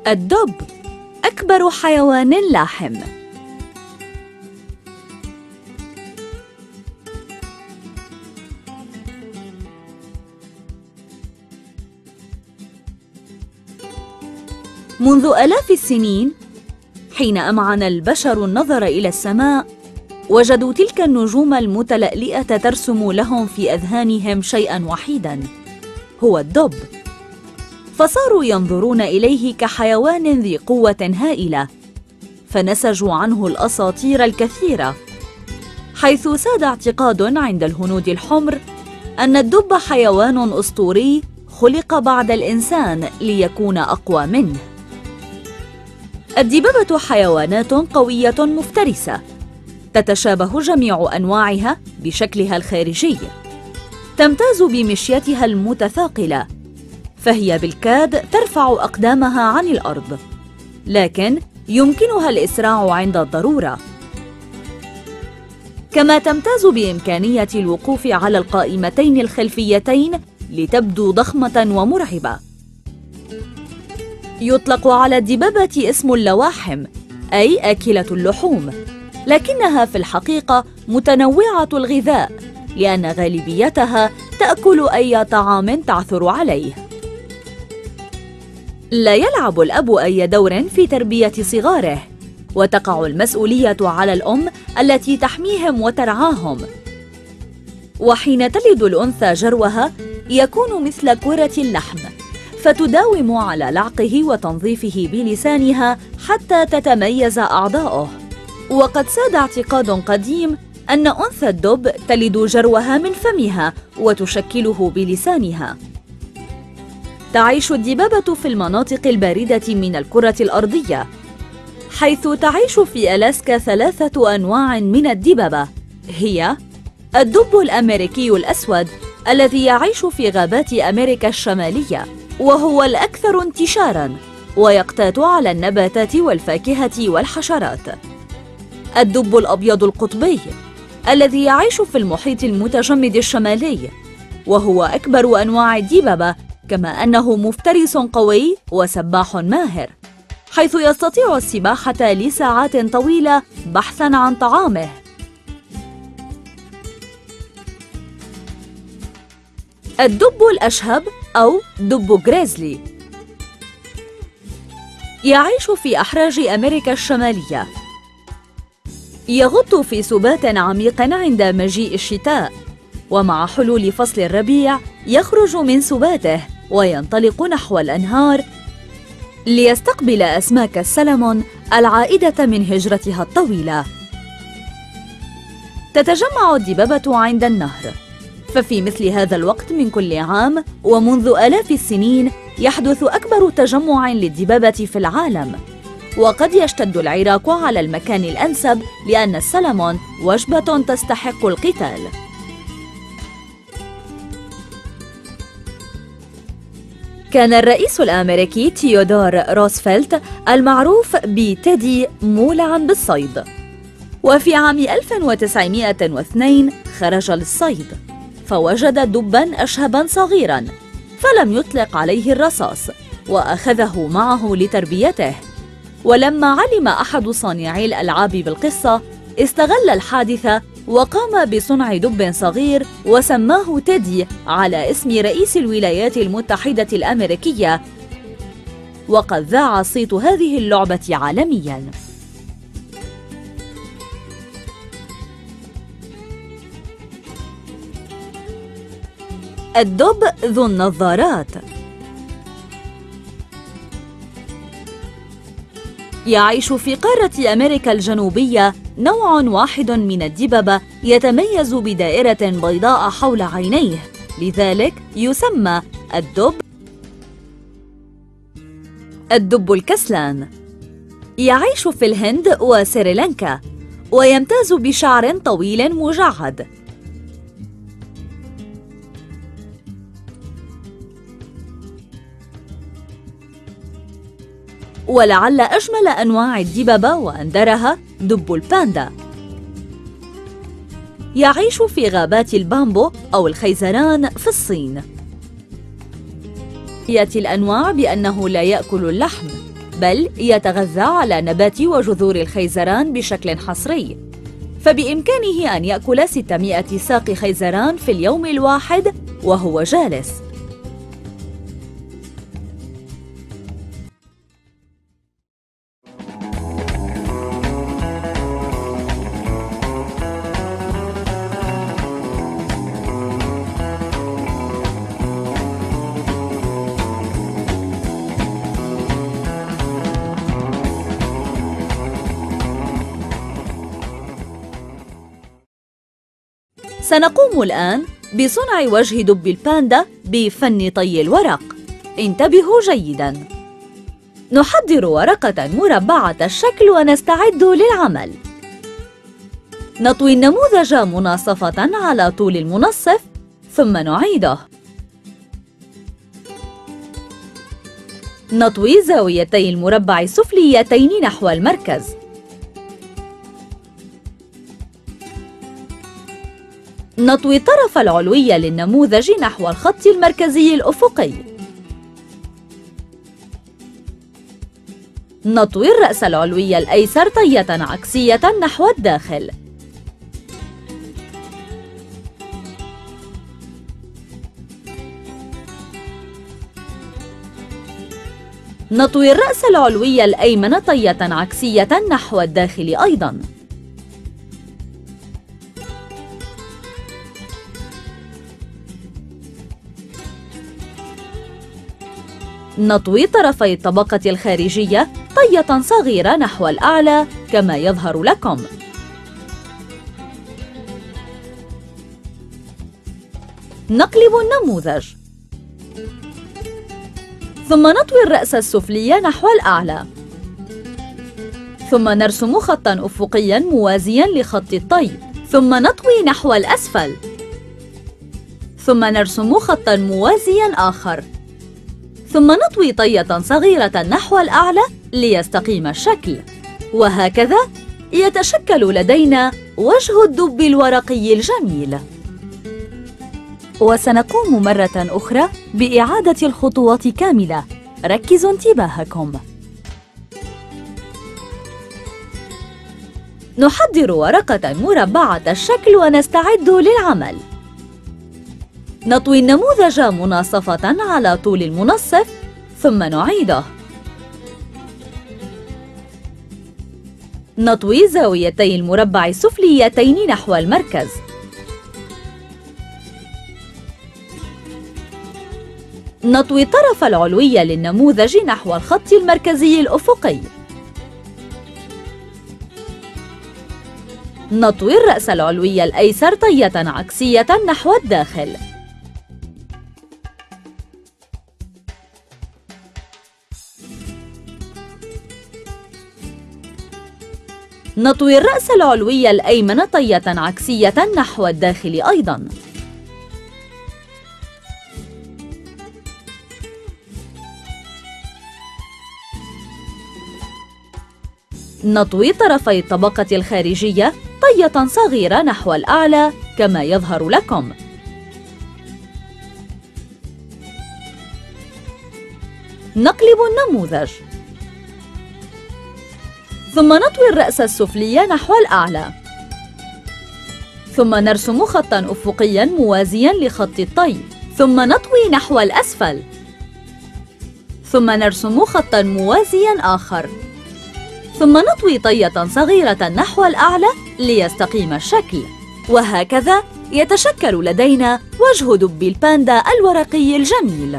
الدب أكبر حيوان لاحم. منذ آلاف السنين، حين أمعن البشر النظر إلى السماء، وجدوا تلك النجوم المتلألئة ترسم لهم في أذهانهم شيئاً وحيداً، هو الدب. فصاروا ينظرون إليه كحيوان ذي قوة هائلة، فنسجوا عنه الأساطير الكثيرة، حيث ساد اعتقاد عند الهنود الحمر أن الدب حيوان أسطوري خلق بعد الإنسان ليكون أقوى منه. الدببة حيوانات قوية مفترسة، تتشابه جميع أنواعها بشكلها الخارجي، تمتاز بمشيتها المتثاقلة، فهي بالكاد ترفع أقدامها عن الأرض، لكن يمكنها الإسراع عند الضرورة. كما تمتاز بإمكانية الوقوف على القائمتين الخلفيتين لتبدو ضخمة ومرعبة. يطلق على الدببة اسم اللواحم، أي آكلة اللحوم، لكنها في الحقيقة متنوعة الغذاء، لأن غالبيتها تأكل أي طعام تعثر عليه. لا يلعب الأب أي دور في تربية صغاره، وتقع المسؤولية على الأم التي تحميهم وترعاهم. وحين تلد الأنثى جروها يكون مثل كرة اللحم، فتداوم على لعقه وتنظيفه بلسانها حتى تتميز أعضاؤه. وقد ساد اعتقاد قديم أن أنثى الدب تلد جروها من فمها وتشكله بلسانها. تعيش الدببة في المناطق الباردة من الكرة الأرضية، حيث تعيش في ألاسكا 3 أنواع من الدببة، هي الدب الأمريكي الأسود الذي يعيش في غابات أمريكا الشمالية، وهو الأكثر انتشاراً، ويقتات على النباتات والفاكهة والحشرات. الدب الأبيض القطبي الذي يعيش في المحيط المتجمد الشمالي، وهو أكبر أنواع الدببة، كما أنه مفترس قوي وسباح ماهر، حيث يستطيع السباحة لساعات طويلة بحثاً عن طعامه. الدب الأشهب أو دب غريزلي يعيش في أحراج أمريكا الشمالية، يغط في سبات عميق عند مجيء الشتاء، ومع حلول فصل الربيع يخرج من سباته وينطلق نحو الأنهار ليستقبل أسماك السلمون العائدة من هجرتها الطويلة. تتجمع الدببة عند النهر، ففي مثل هذا الوقت من كل عام ومنذ آلاف السنين يحدث أكبر تجمع للدببة في العالم، وقد يشتد العراك على المكان الأنسب لأن السلمون وجبة تستحق القتال. كان الرئيس الأمريكي تيودور روزفلت المعروف بتيدي مولعاً بالصيد، وفي عام 1902 خرج للصيد فوجد دباً أشهباً صغيراً، فلم يطلق عليه الرصاص وأخذه معه لتربيته. ولما علم أحد صانعي الألعاب بالقصة استغل الحادثة وقام بصنع دب صغير وسماه تيدي على اسم رئيس الولايات المتحدة الأمريكية، وقد ذاع صيت هذه اللعبة عالمياً. الدب ذو النظارات يعيش في قارة أمريكا الجنوبية نوع واحد من الدببة يتميز بدائرة بيضاء حول عينيه، لذلك يسمى الدب الكسلان. يعيش في الهند وسريلانكا، ويمتاز بشعر طويل مجعد. ولعل أجمل أنواع الدببة وأندرها دب الباندا. يعيش في غابات البامبو أو الخيزران في الصين. يأتي الأنواع بأنه لا يأكل اللحم، بل يتغذى على نبات وجذور الخيزران بشكل حصري، فبإمكانه أن يأكل 600 ساق خيزران في اليوم الواحد وهو جالس. سنقوم الآن بصنع وجه دب الباندا بفن طي الورق. انتبهوا جيداً. نحضر ورقة مربعة الشكل ونستعد للعمل. نطوي النموذج مناصفة على طول المنصف ثم نعيده. نطوي زاويتي المربع السفليتين نحو المركز. نطوي الطرف العلوي للنموذج نحو الخط المركزي الأفقي. نطوي الرأس العلوي الأيسر طية عكسية نحو الداخل. نطوي الرأس العلوي الأيمن طية عكسية نحو الداخل أيضاً. نطوي طرفي الطبقة الخارجية طية صغيرة نحو الأعلى كما يظهر لكم. نقلب النموذج، ثم نطوي الرأس السفلي نحو الأعلى، ثم نرسم خطاً أفقياً موازياً لخط الطي، ثم نطوي نحو الأسفل، ثم نرسم خطاً موازياً آخر، ثم نطوي طية صغيرة نحو الأعلى ليستقيم الشكل. وهكذا يتشكل لدينا وجه الدب الورقي الجميل. وسنقوم مرة أخرى بإعادة الخطوات كاملة. ركزوا انتباهكم. نحضر ورقة مربعة الشكل ونستعد للعمل. نطوي النموذج مناصفة على طول المنصف ثم نعيده. نطوي زاويتي المربع السفليتين نحو المركز. نطوي الطرف العلوي للنموذج نحو الخط المركزي الأفقي. نطوي الرأس العلوي الأيسر طية عكسية نحو الداخل. نطوي الرأس العلوي الأيمن طية عكسية نحو الداخل أيضاً. نطوي طرفي الطبقة الخارجية طية صغيرة نحو الأعلى كما يظهر لكم. نقلب النموذج، ثم نطوي الرأس السفلي نحو الأعلى، ثم نرسم خطاً أفقياً موازياً لخط الطي، ثم نطوي نحو الأسفل، ثم نرسم خطاً موازياً آخر، ثم نطوي طية صغيرة نحو الأعلى ليستقيم الشكل. وهكذا يتشكل لدينا وجه دب الباندا الورقي الجميل.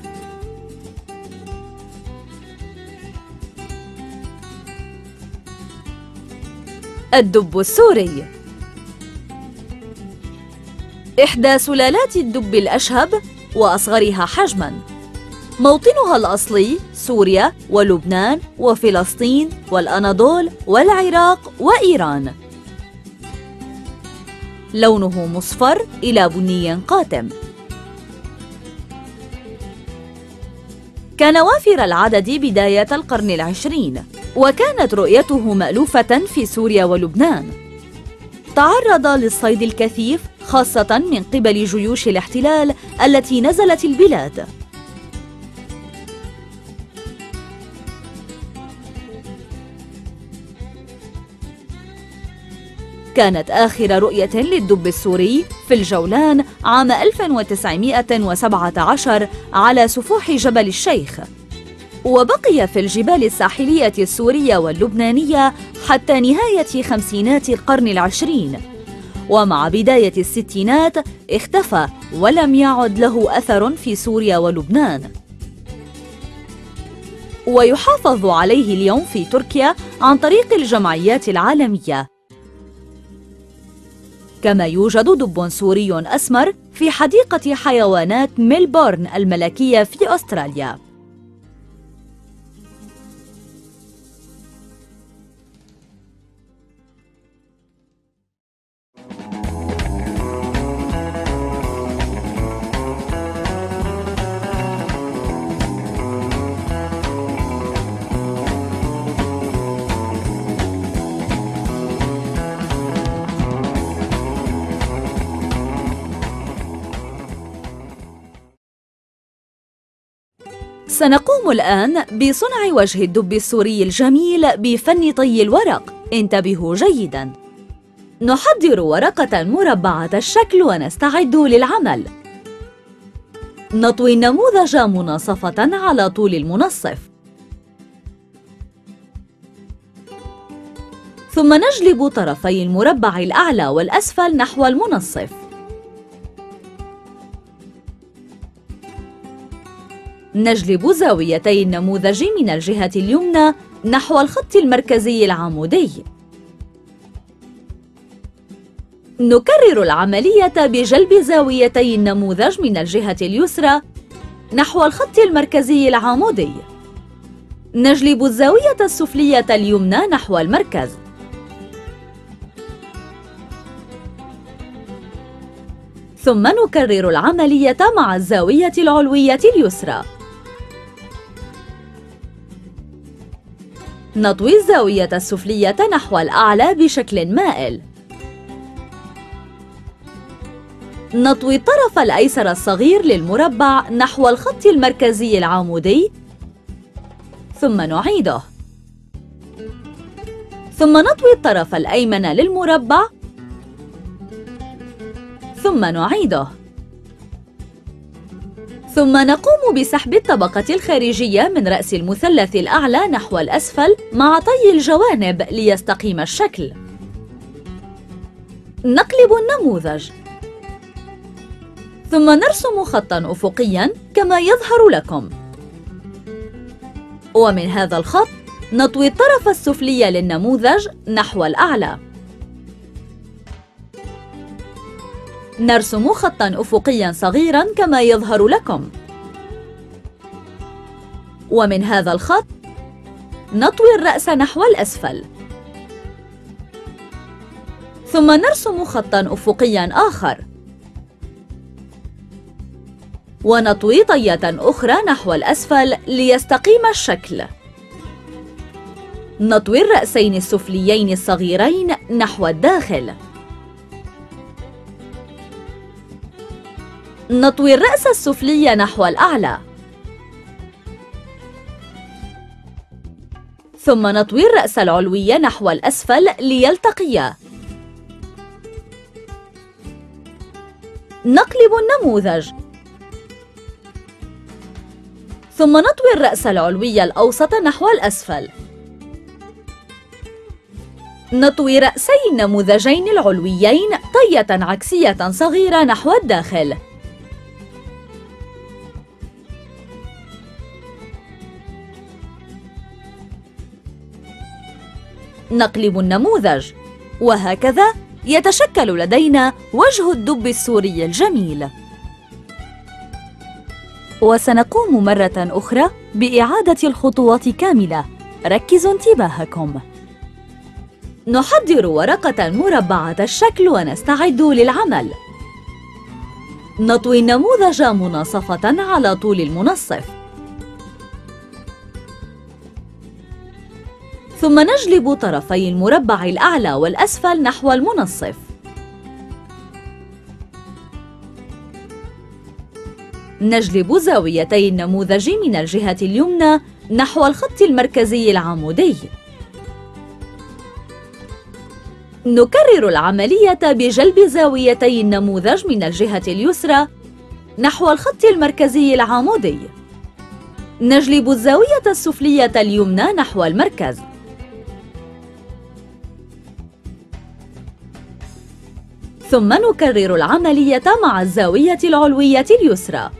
الدب السوري إحدى سلالات الدب الأشهب وأصغرها حجماً. موطنها الأصلي سوريا ولبنان وفلسطين والأناضول والعراق وإيران. لونه مصفر إلى بني قاتم. كان وافر العدد بداية القرن العشرين، وكانت رؤيته مألوفة في سوريا ولبنان. تعرض للصيد الكثيف خاصة من قبل جيوش الاحتلال التي نزلت البلاد. كانت آخر رؤية للدب السوري في الجولان عام 1917 على سفوح جبل الشيخ، وبقي في الجبال الساحلية السورية واللبنانية حتى نهاية خمسينات القرن العشرين، ومع بداية الستينات اختفى ولم يعد له أثر في سوريا ولبنان. ويحافظ عليه اليوم في تركيا عن طريق الجمعيات العالمية. كما يوجد دب سوري أسمر في حديقة حيوانات ميلبورن الملكية في أستراليا. سنقوم الآن بصنع وجه الدب السوري الجميل بفن طي الورق. انتبهوا جيداً. نحضر ورقة مربعة الشكل ونستعد للعمل. نطوي النموذج مناصفة على طول المنصف، ثم نجلب طرفي المربع الأعلى والأسفل نحو المنصف. نجلب زاويتي النموذج من الجهة اليمنى نحو الخط المركزي العمودي. نكرر العملية بجلب زاويتي النموذج من الجهة اليسرى نحو الخط المركزي العمودي. نجلب الزاوية السفلية اليمنى نحو المركز. ثم نكرر العملية مع الزاوية العلوية اليسرى. نطوي الزاوية السفلية نحو الأعلى بشكل مائل. نطوي الطرف الأيسر الصغير للمربع نحو الخط المركزي العمودي، ثم نعيده. ثم نطوي الطرف الأيمن للمربع، ثم نعيده. ثم نقوم بسحب الطبقة الخارجية من رأس المثلث الأعلى نحو الأسفل مع طي الجوانب ليستقيم الشكل. نقلب النموذج، ثم نرسم خطاً أفقياً كما يظهر لكم. ومن هذا الخط نطوي الطرف السفلي للنموذج نحو الأعلى. نرسم خطاً أفقياً صغيراً كما يظهر لكم. ومن هذا الخط نطوي الرأس نحو الأسفل. ثم نرسم خطاً أفقياً آخر. ونطوي طية أخرى نحو الأسفل ليستقيم الشكل. نطوي الرأسين السفليين الصغيرين نحو الداخل. نطوي الرأس السفلي نحو الأعلى. ثم نطوي الرأس العلوي نحو الأسفل ليلتقيا. نقلب النموذج، ثم نطوي الرأس العلوي الأوسط نحو الأسفل. نطوي رأسي النموذجين العلويين طية عكسية صغيرة نحو الداخل. نقلب النموذج، وهكذا يتشكل لدينا وجه الدب السوري الجميل. وسنقوم مرة أخرى بإعادة الخطوات كاملة. ركزوا انتباهكم. نحضر ورقة مربعة الشكل ونستعد للعمل. نطوي النموذج مناصفة على طول المنصف، ثم نجلب طرفي المربع الأعلى والأسفل نحو المنصف. نجلب زاويتي النموذج من الجهة اليمنى نحو الخط المركزي العمودي. نكرر العملية بجلب زاويتي النموذج من الجهة اليسرى نحو الخط المركزي العمودي. نجلب الزاوية السفلية اليمنى نحو المركز. ثم نكرر العملية مع الزاوية العلوية اليسرى.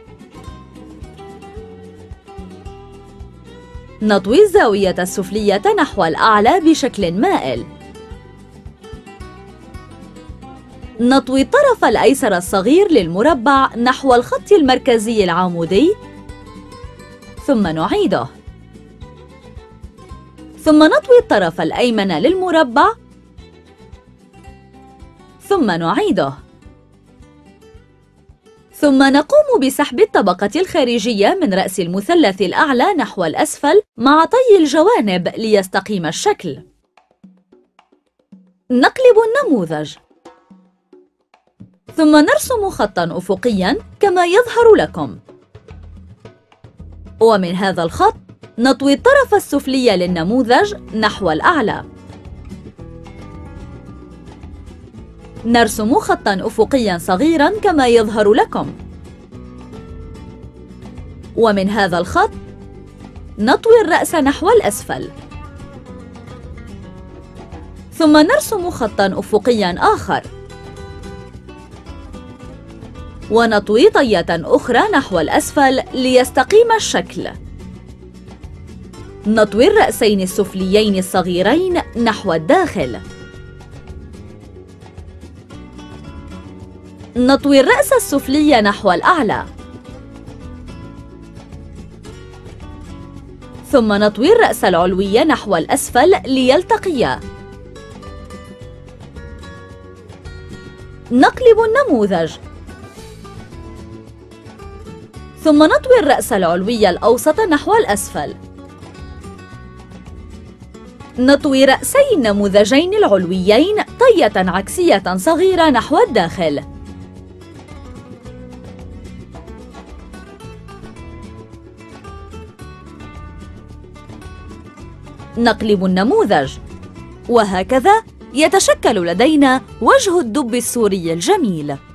نطوي الزاوية السفلية نحو الأعلى بشكل مائل. نطوي الطرف الأيسر الصغير للمربع نحو الخط المركزي العمودي، ثم نعيده. ثم نطوي الطرف الأيمن للمربع، ثم نعيده. ثم نقوم بسحب الطبقة الخارجية من رأس المثلث الأعلى نحو الأسفل مع طي الجوانب ليستقيم الشكل. نقلب النموذج، ثم نرسم خطاً أفقياً كما يظهر لكم. ومن هذا الخط نطوي الطرف السفلي للنموذج نحو الأعلى. نرسم خطاً أفقياً صغيراً كما يظهر لكم. ومن هذا الخط نطوي الرأس نحو الأسفل. ثم نرسم خطاً أفقياً آخر. ونطوي طية أخرى نحو الأسفل ليستقيم الشكل. نطوي الرأسين السفليين الصغيرين نحو الداخل. نطوي الرأس السفلي نحو الأعلى. ثم نطوي الرأس العلوي نحو الأسفل ليلتقيا. نقلب النموذج، ثم نطوي الرأس العلوي الأوسط نحو الأسفل. نطوي رأسي النموذجين العلويين طية عكسية صغيرة نحو الداخل. نقلب النموذج، وهكذا يتشكل لدينا وجه الدب السوري الجميل.